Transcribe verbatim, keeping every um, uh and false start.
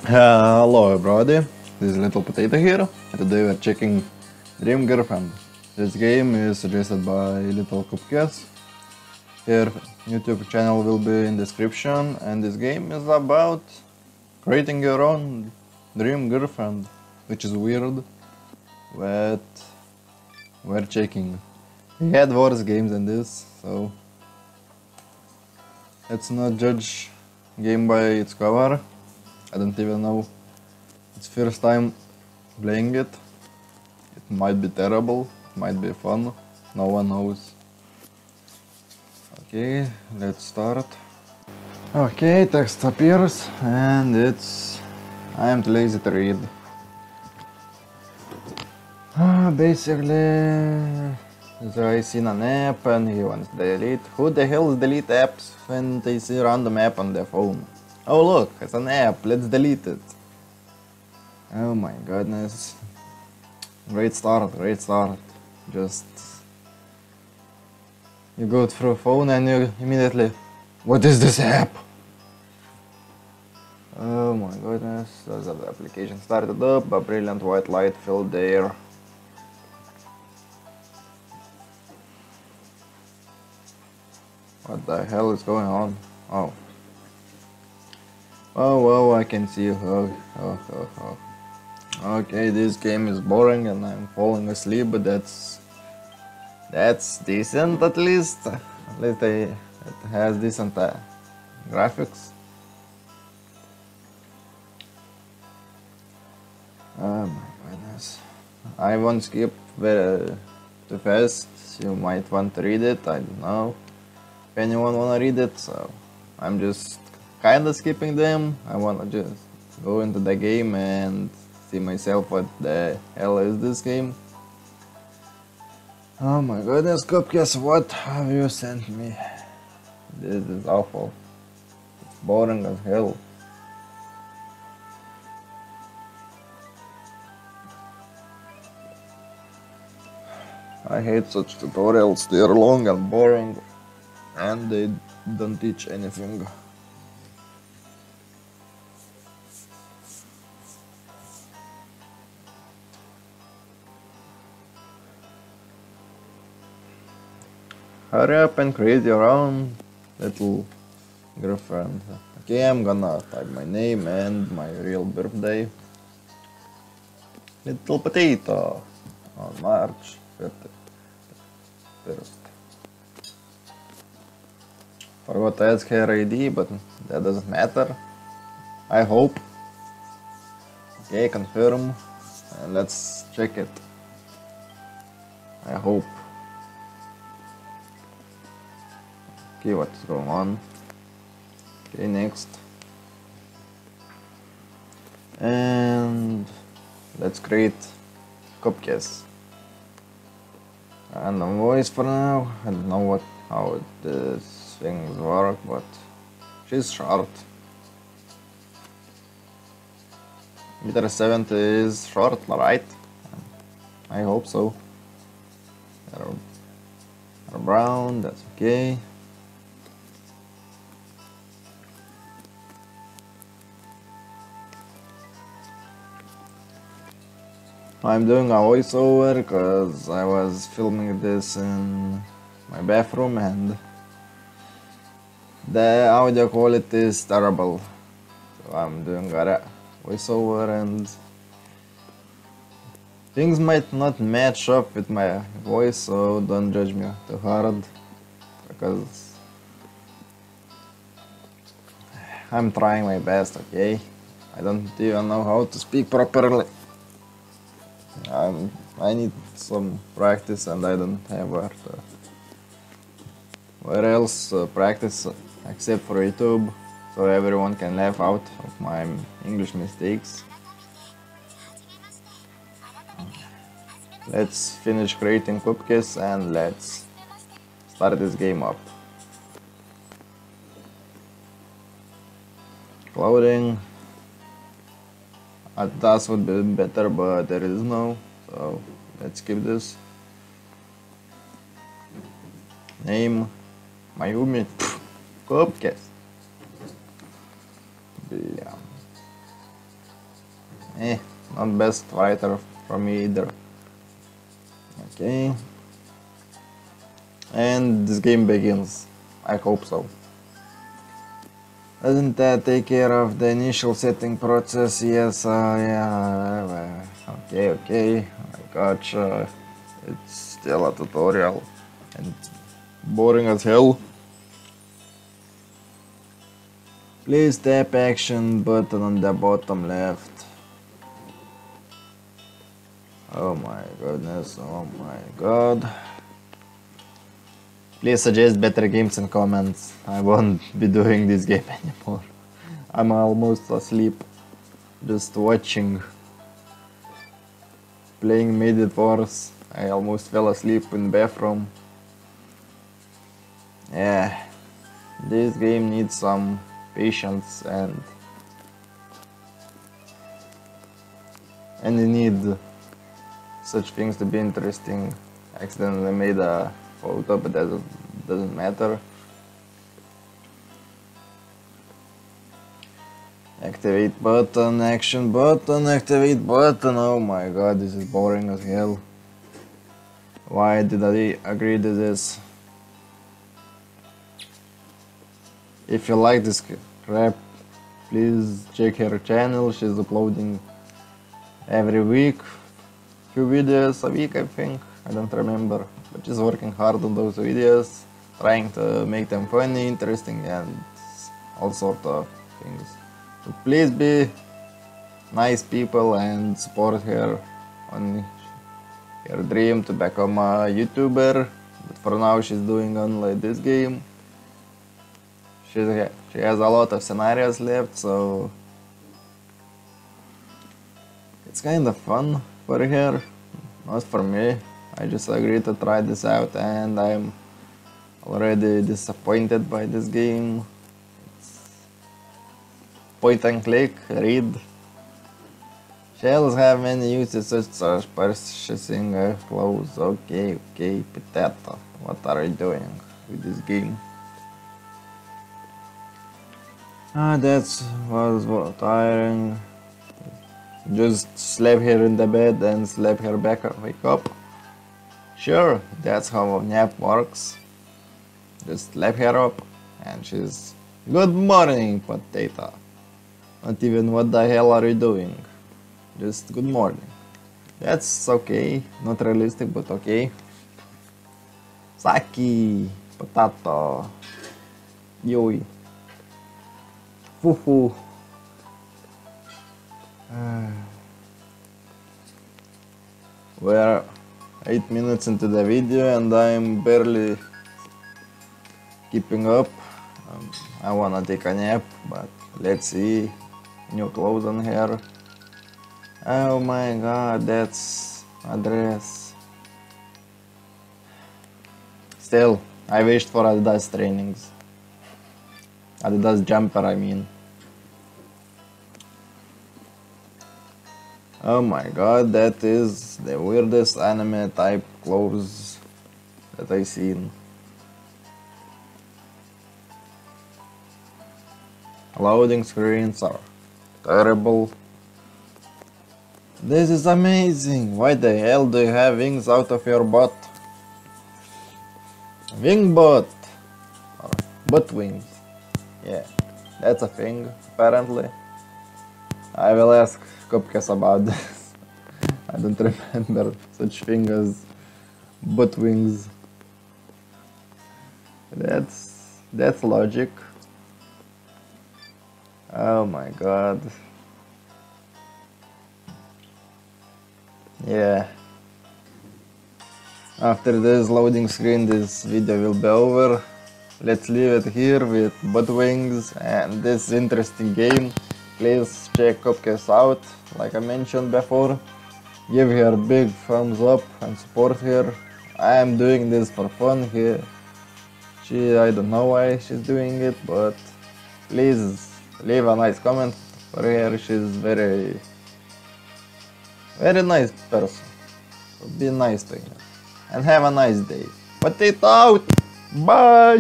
Hello everybody, this is Little Potato here, and today we're checking Dream Girlfriend. This game is suggested by Little Cupcakes. Her YouTube channel will be in description, and this game is about creating your own dream girlfriend, which is weird, but we're checking. We had worse games than this, so let's not judge game by its cover. I don't even know. It's first time playing it. It might be terrible, it might be fun. No one knows. Okay, let's start. Okay, text appears and it's... I am too lazy to read. Ah, basically... I seen an app and he wants to delete. Who the hell delete apps when they see random app on their phone? Oh look, it's an app, let's delete it. Oh my goodness. Great start, great start. Just... You go through phone and you immediately... What is this app? Oh my goodness, there's the application started up, a brilliant white light filled the air. What the hell is going on? Oh. Oh, wow, I can see. Oh, oh, oh, oh. Okay, this game is boring and I'm falling asleep, but that's... That's decent at least. At least I, it has decent uh, graphics. Oh my goodness. I won't skip very too fast. You might want to read it, I don't know. If anyone wanna read it, so I'm just kinda skipping them. I wanna just go into the game and see myself what the hell is this game. Oh my goodness, Cupcakes, what have you sent me? This is awful. It's boring as hell. I hate such tutorials, they're long and boring and they don't teach anything. Hurry up and create your own little girlfriend. Okay, I'm gonna type my name and my real birthday. Little Potato on March thirty-first. Forgot to ask her I D, but that doesn't matter. I hope. Okay, confirm. And let's check it. I hope. Okay, what's going on? Okay, next. And let's create Cupcakes. Random voice for now. I don't know what how this things work, but she's short. Meter seventy is short, right? I hope so. They're, they're brown, that's okay. I'm doing a voiceover because I was filming this in my bathroom and the audio quality is terrible. So I'm doing a voiceover and things might not match up with my voice, so don't judge me too hard because I'm trying my best, okay? I don't even know how to speak properly. Um, I need some practice and I don't have where to, where else uh, practice except for YouTube, so everyone can laugh out of my English mistakes. Let's finish creating Cupcakes and let's start this game up. Clothing. A task would be better, but there is no, so let's skip this. Name, Mayumi, Cupcakes. Blam. Eh, not best writer for me either. Okay. And this game begins. I hope so. Doesn't that take care of the initial setting process? Yes, uh, yeah. Okay, okay. I gotcha. It's still a tutorial. And boring as hell. Please tap action button on the bottom left. Oh my goodness, oh my god. Please suggest better games in comments. I won't be doing this game anymore. I'm almost asleep. Just watching. Playing Made Wars. I almost fell asleep in the bathroom. Yeah. This game needs some patience and... And you need such things to be interesting. Accidentally made a photo, but that doesn't matter. Activate button, action button, activate button. Oh my god, this is boring as hell. Why did I agree to this? If you like this crap, please check her channel. She's uploading every week. Few videos a week, I think. I don't remember. But she's working hard on those videos, trying to make them funny, interesting, and all sort of things. So please be nice people and support her on her dream to become a YouTuber. But for now she's doing only this game. She she has a lot of scenarios left, so it's kind of fun for her, not for me. I just agreed to try this out and I'm already disappointed by this game. It's point and click, read. Shells have many uses such as purchasing uh, clothes. Okay, okay, potato. What are you doing with this game? Ah, that's was what tiring. Just sleep here in the bed and sleep her back up, wake up. Sure, that's how a nap works. Just sleep her up and she's good morning, potato. Not even what the hell are you doing? Just good morning. That's okay, not realistic but okay. Saki, potato, yoi, fufu. Uh, we're eight minutes into the video and I'm barely keeping up. Um, I wanna take a nap, but let's see. New clothes on her. Oh my god, that's a dress. Still, I wished for Adidas trainings. Adidas jumper, I mean. Oh my god, that is the weirdest anime type clothes that I've seen. Loading screens are terrible. This is amazing. Why the hell do you have wings out of your butt? Wing butt. Or butt wings. Yeah, that's a thing, apparently. I will ask Cupcake about this. I don't remember such thing as butt wings. That's that's logic. Oh my god. Yeah. After this loading screen, this video will be over. Let's leave it here with buttwings and this interesting game. Please check Cupcake out, like I mentioned before. Give her a big thumbs up and support her. I am doing this for fun here. She, I don't know why she's doing it, but please leave a nice comment for her. She's very, very nice person. So be nice to her. And have a nice day. Potato out! Bye!